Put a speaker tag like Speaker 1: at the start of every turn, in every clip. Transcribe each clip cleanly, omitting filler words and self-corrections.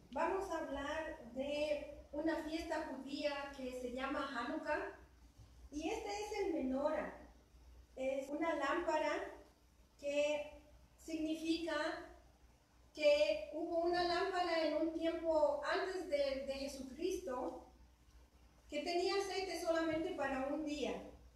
Speaker 1: vamos a hablar de una fiesta judía que se llama Hanukkah, y este es el menorá. Es una lámpara que significa que hubo una lámpara en un tiempo antes de Jesucristo que tenía aceite solamente para un día.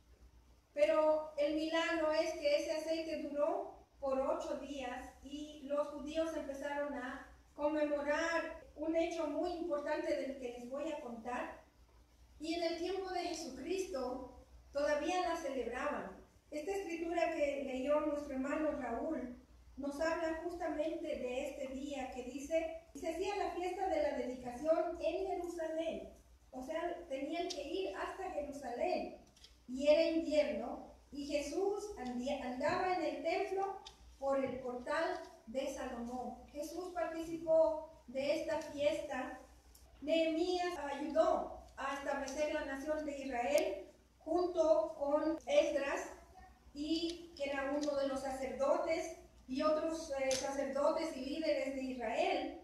Speaker 1: Pero el milagro es que ese aceite duró por 8 días y los judíos empezaron a conmemorar un hecho muy importante del que les voy a contar. Y en el tiempo de Jesucristo todavía la celebraban. Esta escritura que leyó nuestro hermano Raúl nos habla justamente de este día que dice, se hacía la fiesta de la dedicación en Jerusalén. O sea, tenían que ir hasta Jerusalén. Y era invierno, y Jesús andaba en el templo por el portal de Salomón. Jesús participó de esta fiesta. Nehemías ayudó a establecer la nación de Israel junto con Esdras, y que era uno de los sacerdotes y otros sacerdotes y líderes de Israel.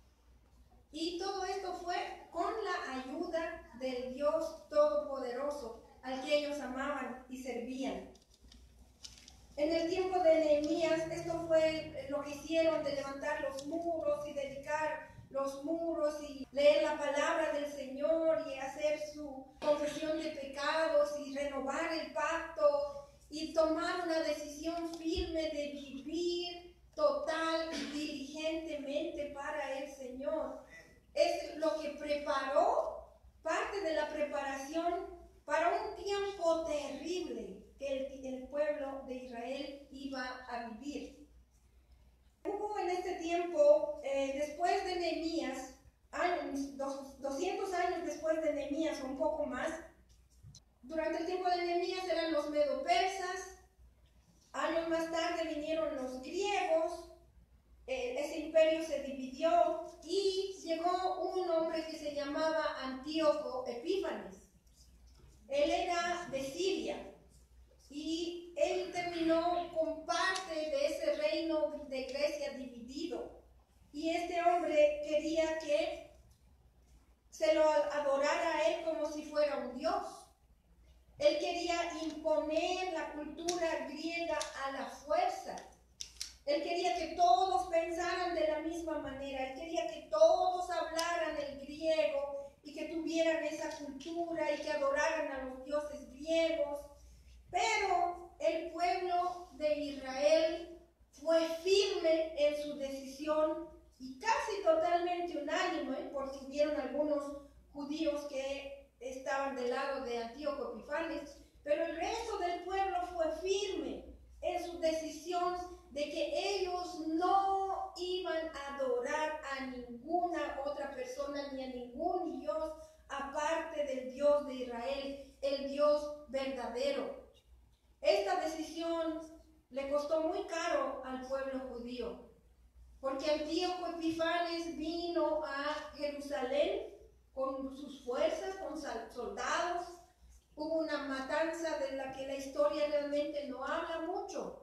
Speaker 1: Y todo esto fue con la ayuda del Dios Todopoderoso, al que ellos amaban y servían. En el tiempo de Nehemías, esto fue lo que hicieron, de levantar los muros y dedicar los muros y leer la palabra del Señor y hacer su confesión de pecados y renovar el pacto y tomar una decisión firme de vivir total y diligentemente para el Señor. Es lo que preparó, parte de la preparación para un tiempo terrible que el pueblo de Israel iba a vivir. Hubo en este tiempo, después de Nehemías, 200 años después de Nehemías o un poco más, durante el tiempo de Nehemías eran los medo-persas, años más tarde vinieron los griegos, ese imperio se dividió y llegó un hombre que se llamaba Antíoco Epífanes. Él era de Siria y él terminó con parte de ese reino de Grecia dividido. Y este hombre quería que se lo adorara a él como si fuera un dios. Él quería imponer la cultura griega a la fuerza. Él quería que todos pensaran de la misma manera. Él quería que todos hablaran el griego y que tuvieran esa cultura y que adoraran a los dioses griegos. Pero el pueblo de Israel fue firme en su decisión y casi totalmente unánime, porque hubieron algunos judíos que estaban del lado de Antíoco Epífanes, pero el resto del pueblo fue firme en su decisión de que ellos no iban a adorar a ninguna otra persona ni a ningún Dios aparte del Dios de Israel, el Dios verdadero. Esta decisión le costó muy caro al pueblo judío, porque Antíoco Epífanes vino a Jerusalén con sus fuerzas, con soldados. Hubo una matanza de la que la historia realmente no habla mucho.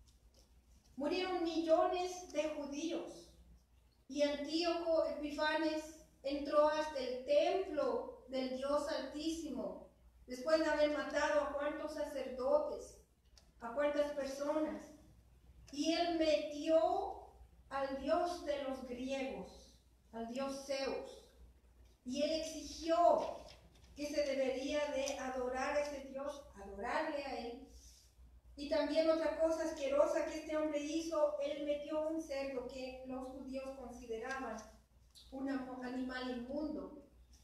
Speaker 1: Murieron millones de judíos y Antíoco Epífanes entró hasta el templo del Dios Altísimo después de haber matado a cuantos sacerdotes, a cuantas personas, y él metió al dios de los griegos, al dios Zeus, y él exigió que se debería de adorar a ese dios, adorarle a él. Y también otra cosa asquerosa que este hombre hizo, él metió un cerdo que los judíos consideraban un animal inmundo,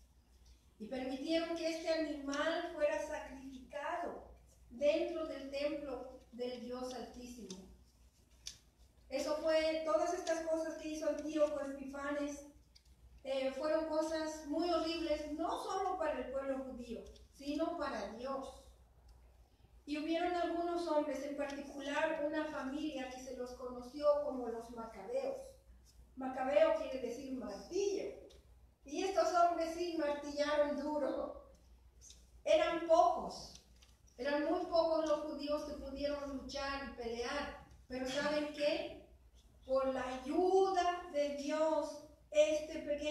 Speaker 1: y permitieron que este animal fuera sacrificado dentro del templo del Dios Altísimo. Eso fue, todas estas cosas que hizo Antíoco Epífanes fueron cosas muy horribles, no solo para el pueblo judío, sino para Dios. Y hubieron algunos hombres, en particular una familia que se los conoció como los macabeos. Macabeo quiere decir martillo. Y estos hombres sí martillaron duro. Eran pocos, eran muy pocos los judíos que pudieron luchar y pelear. Pero ¿saben qué? Por la ayuda de Dios, este pequeño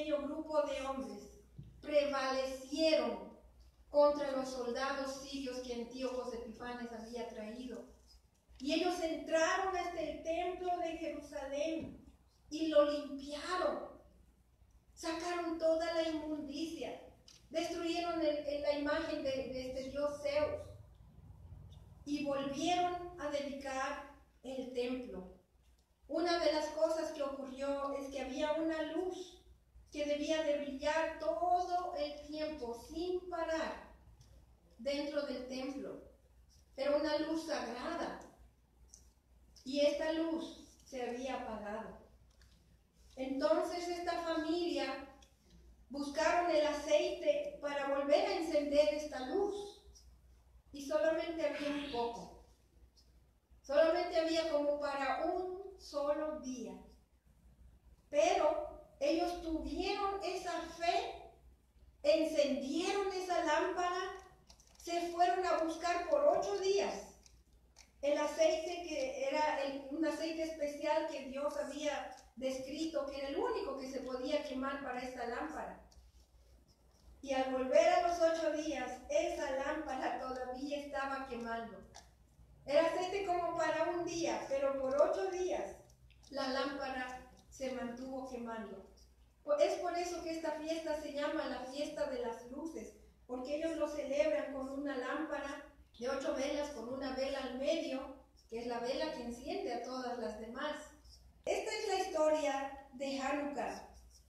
Speaker 1: grupo de hombres prevalecieron contra los soldados sirios que Antíoco Epifanes había traído. Y ellos entraron hasta el templo de Jerusalén y lo limpiaron. Sacaron toda la inmundicia. Destruyeron la imagen de este dios Zeus. Y volvieron a dedicar el templo. Una de las cosas que ocurrió es que había una luz que debía de brillar todo el tiempo sin parar dentro del templo. Era una luz sagrada y esta luz se había apagado. Entonces esta familia buscaron el aceite para volver a encender esta luz y solamente había un poco. Solamente había como para un solo día. Pero ellos tuvieron esa fe, encendieron esa lámpara, se fueron a buscar por 8 días el aceite que era un aceite especial que Dios había descrito, que era el único que se podía quemar para esta lámpara. Y al volver a los 8 días, esa lámpara todavía estaba quemando. Era aceite como para un día, pero por 8 días la lámpara se mantuvo quemando. Es por eso que esta fiesta se llama la fiesta de las luces, porque ellos lo celebran con una lámpara de 8 velas, con una vela al medio, que es la vela que enciende a todas las demás. Esta es la historia de Hanukkah.